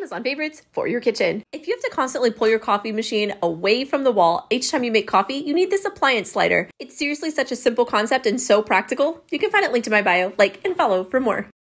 Amazon favorites for your kitchen. If you have to constantly pull your coffee machine away from the wall each time you make coffee, you need this appliance slider. It's seriously such a simple concept and so practical. You can find it linked in my bio. Like and follow for more.